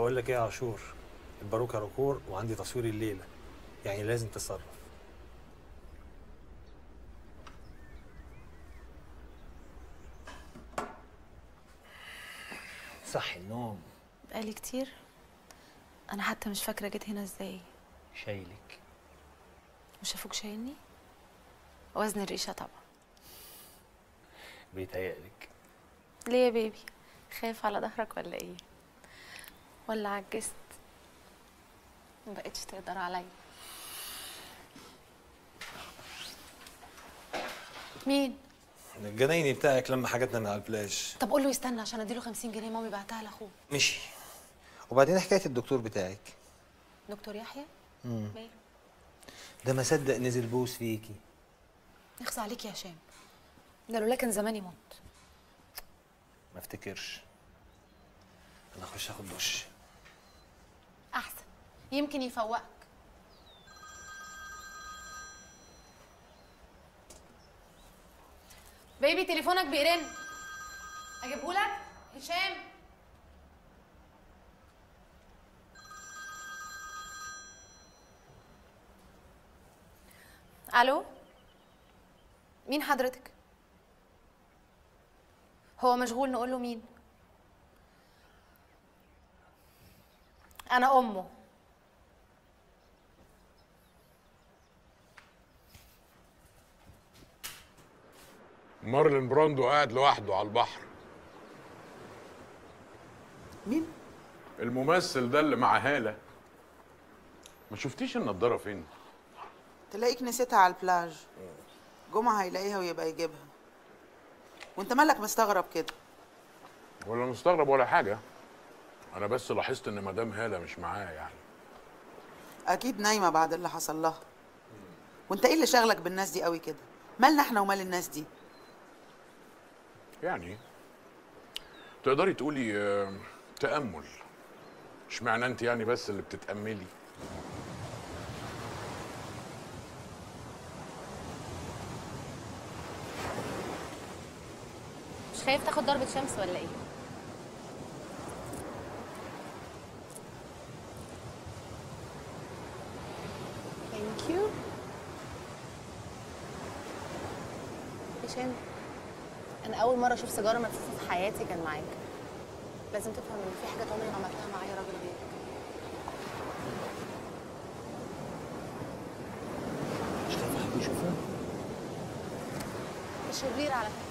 بقول لك ايه يا عاشور، الباروكه ركور وعندي تصوير الليله، يعني لازم تتصرف. صحي النوم. بقالي كتير. انا حتى مش فاكره جيت هنا ازاي. شايلك. مش هفوق شايلني. وزن الريشه طبعا. بيتهيألك. ليه يا بيبي؟ خايف على ظهرك ولا ايه؟ ولا عجزت ما بقتش تقدر عليا؟ مين؟ الجنايني بتاعك لما حاجاتنا من على البلاج. طب قول له يستنى عشان اديله 50 جنيه مامي بعتها لاخوه. مشي. وبعدين حكايه الدكتور بتاعك. دكتور يحيى؟ ماله؟ ده ما صدق نزل بوس فيكي. يخص عليك يا هشام، ده لولا كان زماني مت. ما افتكرش. انا اخش اخد دش. احسن، يمكن يفوقك. بيبي تليفونك بيرن، اجيبهولك؟ هشام. الو، مين حضرتك؟ هو مشغول، نقول له مين؟ انا امه. مارلين براندو قاعد لوحده على البحر. مين؟ الممثل ده اللي مع هالة. ما شفتيش النضارة فين؟ تلاقيك نسيتها على البلاج. جمعة هيلاقيها ويبقى يجيبها. وانت مالك مستغرب كده؟ ولا مستغرب ولا حاجة. أنا بس لاحظت إن مدام هالة مش معايا يعني. أكيد نايمة بعد اللي حصل لها. وانت ايه اللي شاغلك بالناس دي قوي كده؟ مالنا احنا ومال الناس دي؟ يعني تقدري تقولي تأمل. اشمعنى انت يعني بس اللي بتتأملي؟ مش خايف تاخد ضربة شمس ولا ايه؟ ثانك يو. هشام، انا اول مرة اشوف سيجارة ملفوفة في حياتي كان معاك. لازم تفهم ان في حاجات عمري ما عملتها مع اي راجل غيرك. مش خايف حد يشوفها؟ شرير على فكرة.